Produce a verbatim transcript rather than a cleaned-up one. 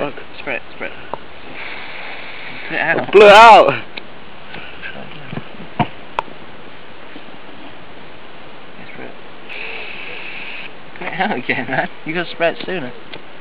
fuck? Spray it, spray it. Put it out. Blew it out! Spray it. Put it out again, man. You gotta spray it sooner.